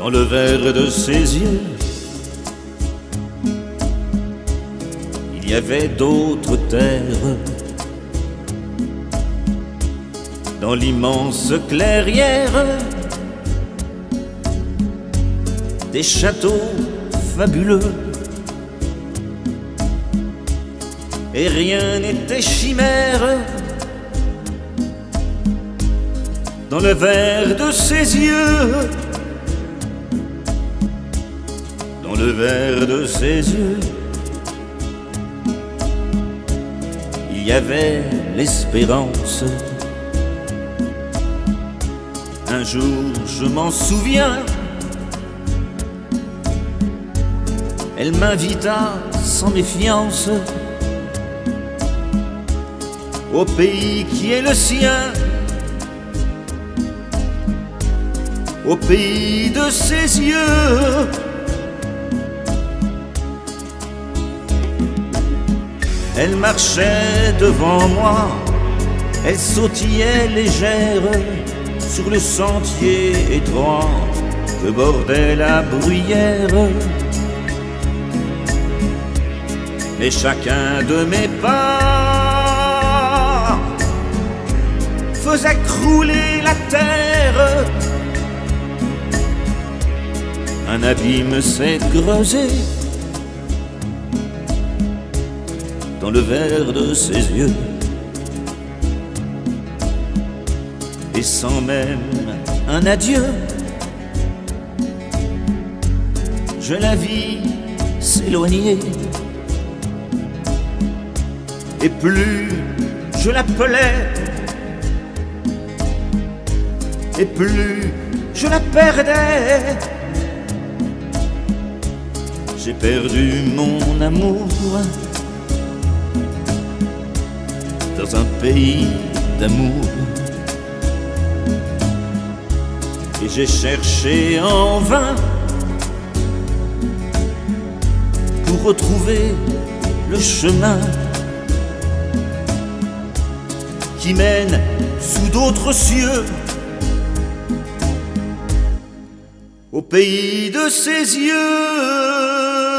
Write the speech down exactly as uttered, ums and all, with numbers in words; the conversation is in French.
dans le verre de ses yeux. Il y avait d'autres terres, dans l'immense clairière, des châteaux fabuleux. Et rien n'était chimère dans le verre de ses yeux, dans le verre de ses yeux. Il y avait l'espérance. Un jour, je m'en souviens, elle m'invita sans méfiance au pays qui est le sien, au pays de ses yeux. Elle marchait devant moi, elle sautillait légère sur le sentier étroit que bordait la bruyère. Et chacun de mes pas faisait crouler la terre. Un abîme s'est creusé dans le verre de ses yeux. Et sans même un adieu, je la vis s'éloigner. Et plus je l'appelais, et plus je la perdais. J'ai perdu mon amour dans un pays d'amour. Et j'ai cherché en vain pour retrouver le chemin qui mène sous d'autres cieux au pays de ses yeux.